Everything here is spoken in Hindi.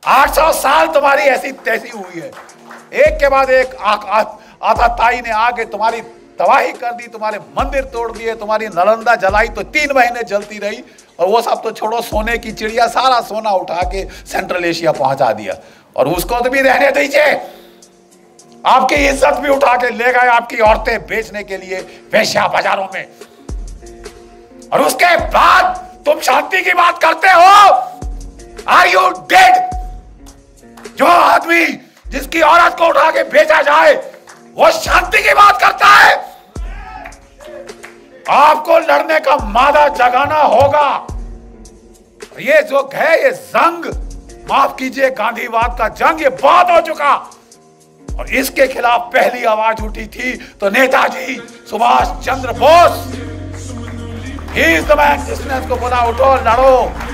800 साल तुम्हारी ऐसी तैसी हुई है, एक के बाद एक आताताई ने आके तुम्हारी तबाही कर दी, तुम्हारे मंदिर तोड़ दिए, तुम्हारी नालंदा जलाई तो 3 महीने जलती रही, और वो सब तो छोड़ो, सोने की चिड़िया सारा सोना उठा के सेंट्रल एशिया पहुंचा दिया, और उसको तो भी रहने दीजिए। आपकी इज्जत भी उठा के ले गए आपकी औरतें बेचने के लिए वेश्या बाजारों में, और उसके बाद तुम शांति की बात करते हो। Are you dead? जो आदमी जिसकी औरत को उठा के बेचा जाए वो शांति की बात करता है? आपको लड़ने का मादा जगाना होगा। ये जो है ये जंग, माफ कीजिए गांधीवाद का जंग, ये बहुत हो चुका, और इसके खिलाफ पहली आवाज उठी थी तो Netaji Subhash Chandra Bose, he is the man जिसने इसको बोला उठो लड़ो।